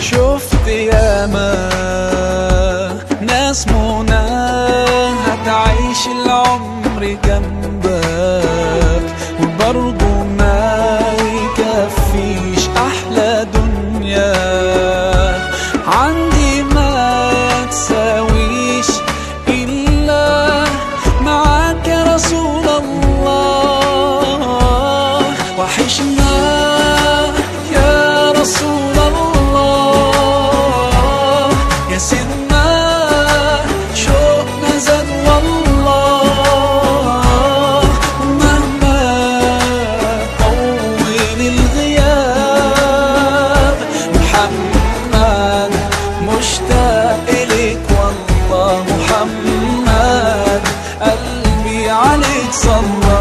شفت ياما ناس منى هتعيش العمر جنبك وبرضه ما يكفيش أحلى دنيا عندي ما تساويش إلا معاك يا رسول الله. وحشنا يا رسول الله يا سيدنا شوقنا زاد والله. مهما طول الغياب محمد مشتاق إليك والله. محمد قلبي عليك صلى.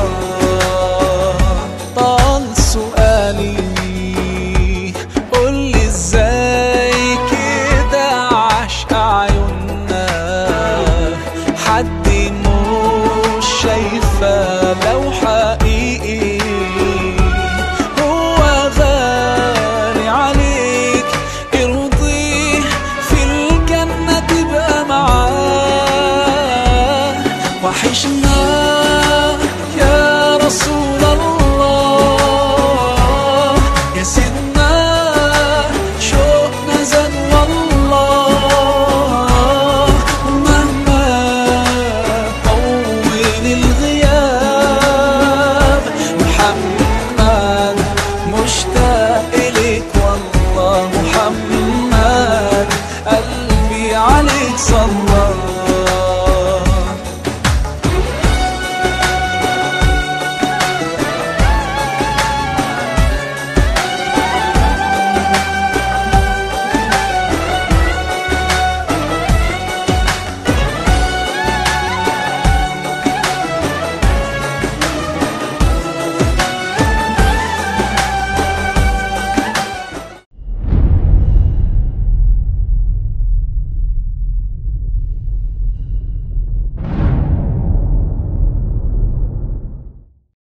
طال سؤالي قولي ازاي كده عشق عيوننا حد مش شايفه لو حقيقي هو غالي عليك ارضيه في الجنة تبقى معاه. وحشنا